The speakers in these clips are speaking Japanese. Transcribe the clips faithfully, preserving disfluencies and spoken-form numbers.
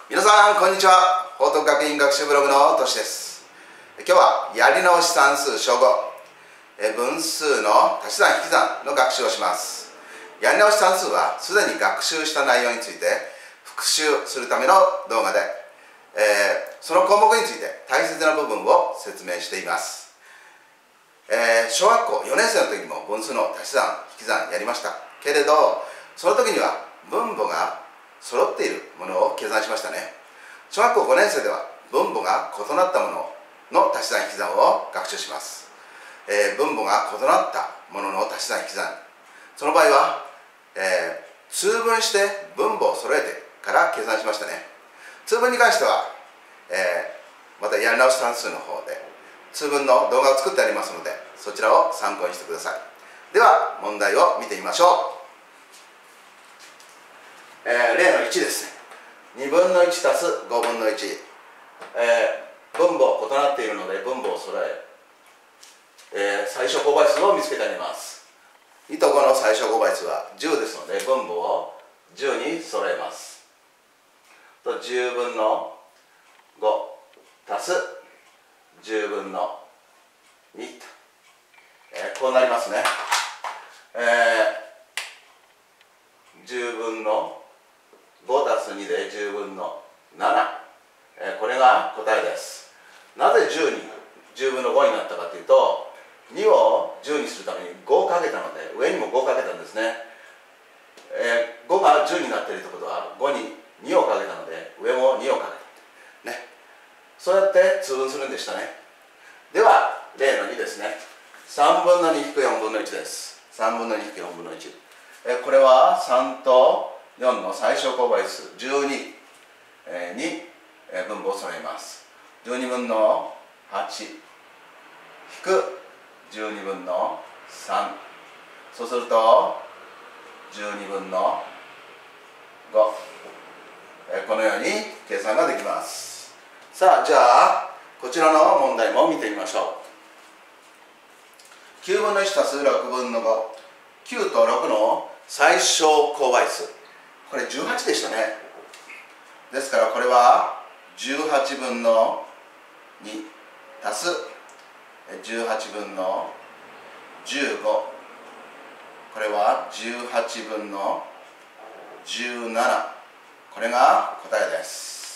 皆さんこんにちは。報徳学院学習ブログのとしです。今日はやり直し算数小ご分数の足し算引き算の学習をします。やり直し算数はすでに学習した内容について復習するための動画で、えー、その項目について大切な部分を説明しています。えー、小学校よねん生の時も分数の足し算引き算やりましたけれど、その時には分母が揃っているものを計算しましたね。小学校ごねん生では分母が異なったものの足し算引き算を学習します。えー、分母が異なったものの足し算引き算、その場合は、えー、通分して分母を揃えてから計算しましたね。通分に関しては、えー、またやり直し算数の方で通分の動画を作ってありますので、そちらを参考にしてください。では問題を見てみましょう。えー、例のいちですね。にぶんのいちたすごぶんのいち、えー、分母異なっているので分母を揃え、えー、最小公倍数を見つけてあります。にとごの最小公倍数はじゅうですので、分母をじゅうに揃えます。とじゅうぶんのごたすじゅうぶんのにと、えー、こうなりますね。えー、じゅうぶんのごたすにでじゅうぶんのなな、えー、これが答えです。なぜじゅうにじゅうぶんのごになったかというと、にをじゅうにするためにごをかけたので、上にもごをかけたんですね。えー、ごがじゅうになっているということはごににをかけたので、上もにをかけた、ね、そうやって通分するんでしたね。では例のにですね。さんぶんのに引くよんぶんのいちです。さんぶんのに引くよんぶんのいち、えー、これはさんとよんの最小公倍数じゅうに、えー、に、えー、分母を揃えます。じゅうにぶんのはち引くじゅうにぶんのさん、そうするとじゅうにぶんのご、えー、このように計算ができます。さあ、じゃあこちらの問題も見てみましょう。きゅうぶんのいちたすろくぶんのご、きゅうとろくの最小公倍数、これじゅうはちでしたね。ですからこれはじゅうはちぶんのにたすじゅうはちぶんのじゅうご、これはじゅうはちぶんのじゅうなな、これが答えです。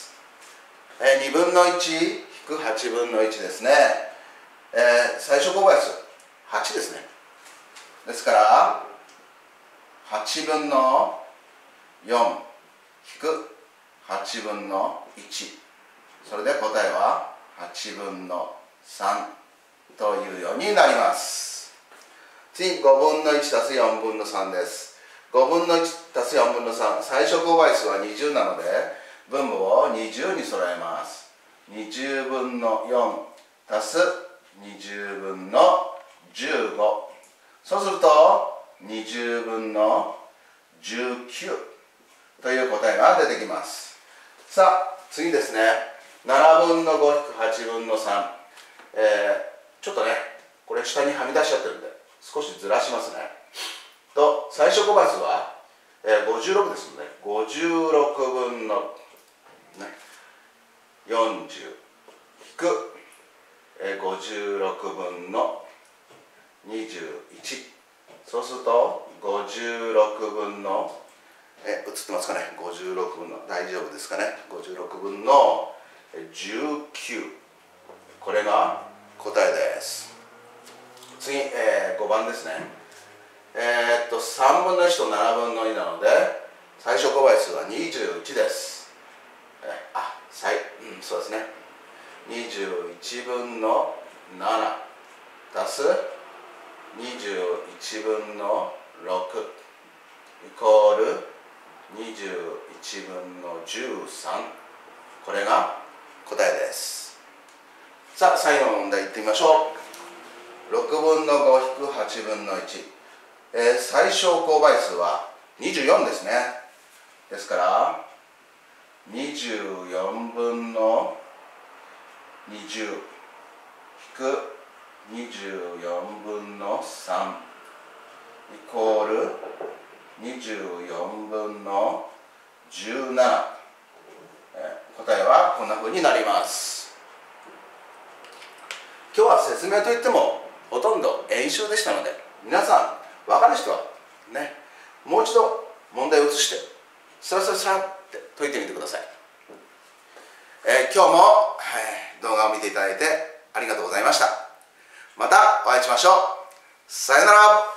えにぶんのいち引くはちぶんのいちですね。えー、最小公倍数はちですね。ですからはちぶんのよん引くはちぶんのいち、それで答えははちぶんのさんというようになります。次、ごぶんのいちたすよんぶんのさんです。ごぶんのいちたすよんぶんのさん、最小公倍数はにじゅうなので分母をにじゅうに揃えます。にじゅうぶんのよんたすにじゅうぶんのじゅうご、そうするとにじゅうぶんのじゅうきゅうという答えが出てきます。さあ次ですね。ななぶんのご引くはちぶんのさん、えー、ちょっとねこれ下にはみ出しちゃってるんで少しずらしますね。と最小公倍数は、えー、ごじゅうろくですので、ごじゅうろくぶんの、ね、よんじゅう引く、えー、ごじゅうろくぶんのにじゅういち、そうするとごじゅうろくぶんの、え映ってますかね、ごじゅうろくぶんの、大丈夫ですかね、ごじゅうろくぶんのじゅうきゅう、これが答えです。次、えー、ごばんですね。えー、っとさんぶんのいちとななぶんのになので最小公倍数はにじゅういちです。えあ最、うん、そうですね。にじゅういちぶんのなな足すにじゅういちぶんのろくイコールにじゅういちぶんのじゅうさん、これが答えです。さあ最後の問題いってみましょう。ろくぶんのご引くはちぶんのいち、えー、最小公倍数はにじゅうよんですね。ですからにじゅうよんぶんのにじゅう引くにじゅうよんぶんのさんイコールにじゅうよんぶんのじゅうなな、えはこんな風になります。今日は説明といってもほとんど演習でしたので、皆さん分かる人はね、もう一度問題を移してスラスラスラって解いてみてください。えー、今日も、えー、動画を見ていただいてありがとうございました。またお会いしましょう。さよなら。